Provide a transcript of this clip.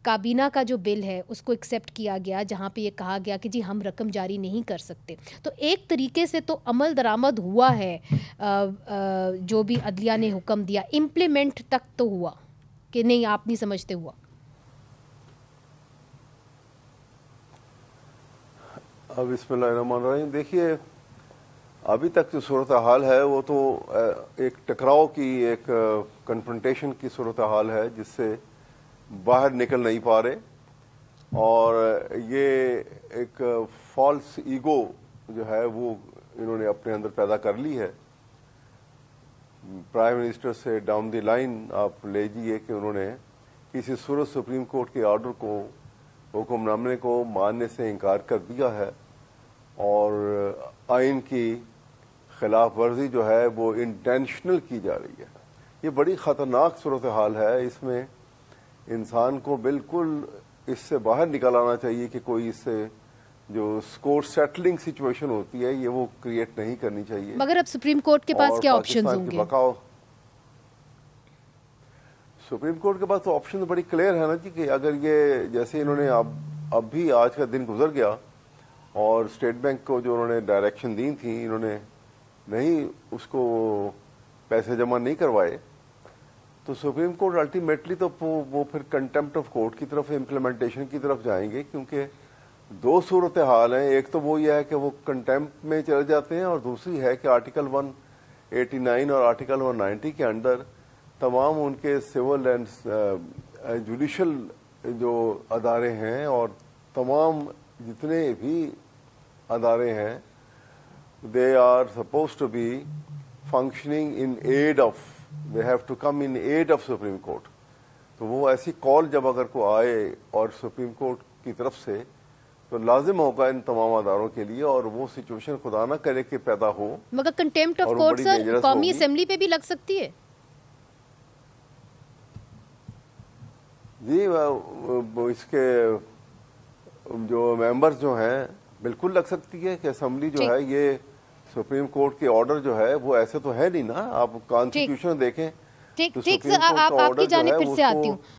کابینہ کا جو بل ہے اس کو ایکسیپٹ کیا گیا جہاں پہ یہ کہا گیا کہ جی ہم رقم جاری نہیں کر سکتے. تو ایک طریقے سے تو عمل درآمد ہوا ہے جو بھی عدلیہ نے حکم دیا, امپلیمنٹ تک تو ہوا کہ نہیں, آپ نہیں سمجھتے ہوا؟ اب بسم اللہ الرحمن الرحیم, دیکھیے ابھی تک جو صورتحال ہے وہ تو ایک ٹکراؤ کی, ایک کنفرنٹیشن کی صورتحال ہے جس سے باہر نکل نہیں پا رہے, اور یہ ایک فالس ایگو جو ہے وہ انہوں نے اپنے اندر پیدا کر لی ہے. پرائم منسٹر سے ڈاؤن دی لائن آپ لے جائیے کہ انہوں نے کسی صورت سپریم کورٹ کے آرڈر کو, حکم نامے کو ماننے سے انکار کر دیا ہے, اور آئین کی خلاف ورزی جو ہے وہ انٹینشنل کی جا رہی ہے. یہ بڑی خطرناک صورتحال ہے, اس میں انسان کو بالکل اس سے باہر نکل آنا چاہیے کہ کوئی اس سے جو اسکور سیٹلنگ سچویشن ہوتی ہے یہ وہ کریٹ نہیں کرنی چاہیے. مگر اب سپریم کورٹ کے پاس کیا آپشنز ہوں گے؟ سپریم کورٹ کے پاس تو آپشن بڑی کلیئر ہے نا جی, کہ اگر یہ جیسے انہوں نے اب بھی آج کا دن گزر گیا اور اسٹیٹ بینک کو جو انہوں نے ڈائریکشن دی تھی انہوں نے نہیں اس کو پیسے جمع نہیں کروائے, تو سپریم کورٹ الٹیمیٹلی تو وہ پھر کنٹمپٹ آف کورٹ کی طرف, امپلیمنٹیشن کی طرف جائیں گے, کیونکہ دو صورتحال ہیں. ایک تو وہ یہ ہے کہ وہ کنٹمپٹ میں چلے جاتے ہیں, اور دوسری ہے کہ آرٹیکل 189 اور آرٹیکل 190 کے انڈر تمام ان کے سول اینڈ جوڈیشل جو ادارے ہیں اور تمام جتنے بھی ادارے ہیں they are supposed to be functioning in aid of, they have to come in aid of Supreme Court. تو وہ ایسی کال جب اگر کو آئے اور سپریم کورٹ کی طرف سے تو لازم ہوگا ان تمام اداروں کے لیے, اور وہ سچویشن خدا نہ کرے کہ پیدا ہو. مگر کنٹیمپٹ آف کورٹ سر قومی اسمبلی پہ بھی لگ سکتی ہے. جی اس کے جو ممبرز جو ہیں بالکل لگ سکتی ہے کہ اسمبلی جو ہے یہ سپریم کورٹ کے آرڈر جو ہے وہ ایسے تو ہے نہیں نا, آپ کانسٹیٹیوشن دیکھیں. ٹھیک سر, آپ کی جانب پھر سے آتی ہوں.